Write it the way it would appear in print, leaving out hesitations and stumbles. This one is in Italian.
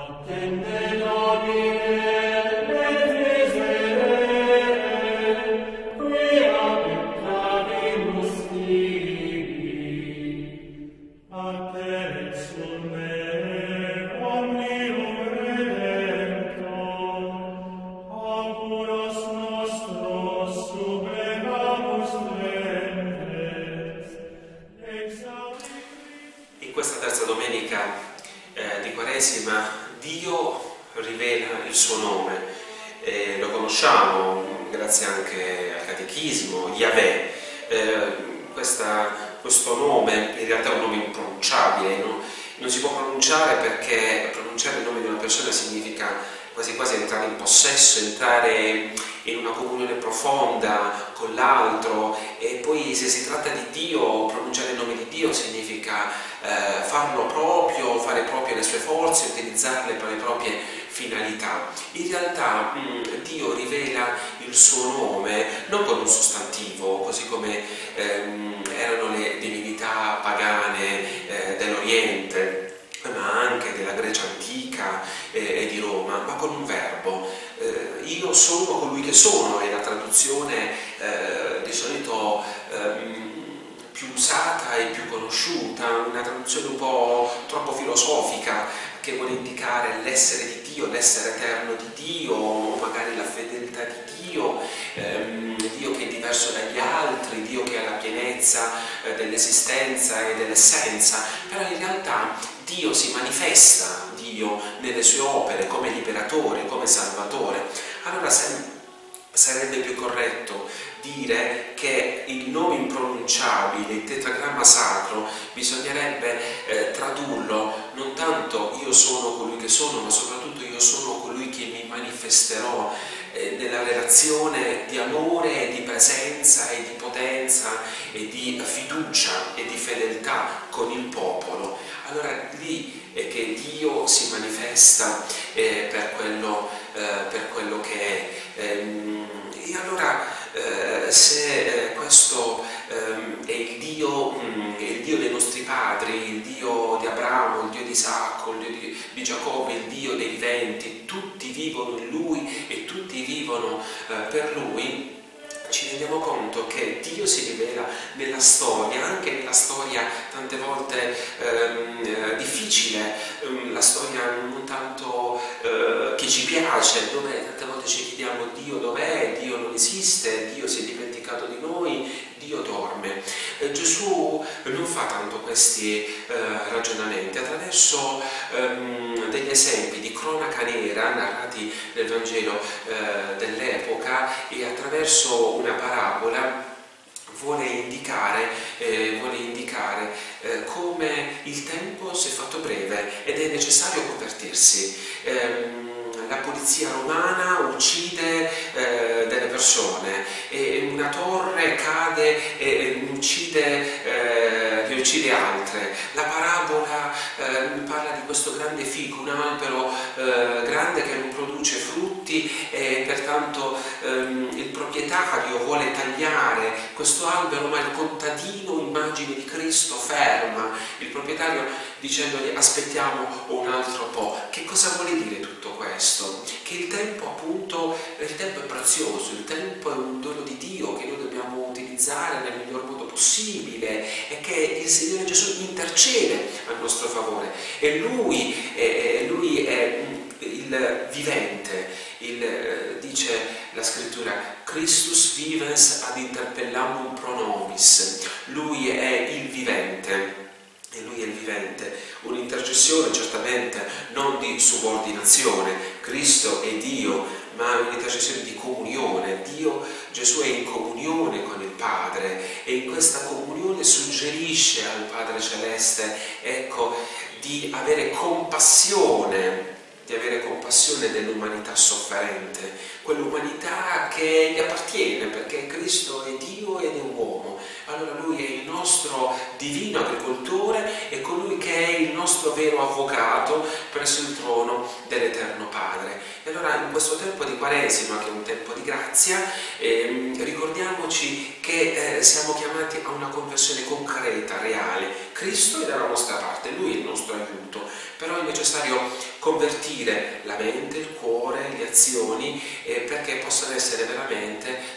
Dio rivela il suo nome, lo conosciamo grazie anche al catechismo, Yahweh. Questo nome in realtà è un nome impronunciabile, no? Non si può pronunciare perché pronunciare il nome di una persona significa quasi quasi entrare in possesso, entrare in una comunione profonda con l'altro, e poi se si tratta di Dio, pronunciare il nome di Dio significa farlo proprio, fare proprie le sue forze, utilizzarle per le proprie finalità. In realtà Dio rivela il suo nome non con un sostantivo, così come erano le divinità pagane dell'Oriente, ma anche della Grecia antica e di Roma, ma con un verbo. Io sono colui che sono, è la traduzione di solito più usata e più conosciuta, una traduzione un po' troppo filosofica che vuole indicare l'essere di Dio, l'essere eterno di Dio, o magari la fedeltà di Dio, Dio che è diverso dagli altri, Dio che ha la pienezza dell'esistenza e dell'essenza, però in realtà Dio si manifesta, Dio nelle sue opere come liberatore, come salvatore. Allora sarebbe più corretto dire che il nome impronunciabile, il tetragramma sacro, bisognerebbe tradurlo non tanto io sono colui che sono, ma soprattutto io sono colui che mi manifesterò nella relazione di amore, di presenza e di potenza e di fiducia e di fedeltà con il popolo. Allora lì è che Dio si manifesta per quello che è. E allora se questo è il Dio dei nostri padri, il Dio di Abramo, il Dio di Isacco, il Dio di Giacobbe, il Dio dei viventi, tutti vivono in Lui e tutti vivono per Lui, ci rendiamo conto che Dio si rivela nella storia, anche nella storia tante volte difficile, la storia non tanto che ci piace, dove tante volte ci chiediamo Dio dov'è, Dio non esiste, Dio si è dimenticato di noi, Dio dorme. Gesù non fa tanto questi ragionamenti, attraverso degli esempi di cronaca nera narrati nel Vangelo dell'epoca e attraverso una parabola vuole indicare come il tempo si è fatto breve ed è necessario convertirsi. La polizia romana uccide delle persone e una torre cade e ne uccide altre. La parabola parla di questo grande fico, un albero grande che non produce frutti e pertanto il proprietario vuole tagliare questo albero, ma il contadino, immagine di Cristo, ferma il proprietario dicendogli aspettiamo un altro po'. Che cosa vuole dire tutto questo? Che il tempo appunto, il tempo è prezioso, il tempo è un dono di Dio che noi dobbiamo utilizzare nel miglior modo possibile e che il Signore Gesù intercede a nostro favore e Lui è il vivente, dice la scrittura Christus vivens ad interpellamum pro nobis, Lui è il vivente. E Lui è il vivente, un'intercessione certamente non di subordinazione, Cristo è Dio, ma un'intercessione di comunione. Gesù è in comunione con il Padre e in questa comunione suggerisce al Padre Celeste, ecco, di avere compassione dell'umanità sofferente, quell'umanità che gli appartiene perché Cristo è Dio ed è uomo. Allora Lui è il nostro divino agricoltore e colui che è il nostro vero avvocato avvocato presso il trono dell'Eterno Padre. E allora in questo tempo di Quaresima, che è un tempo di grazia, ricordiamoci che siamo chiamati a una conversione concreta, reale. Cristo è dalla nostra parte, Lui è il nostro aiuto, però è necessario convertire la mente, il cuore, le azioni, perché possano essere veramente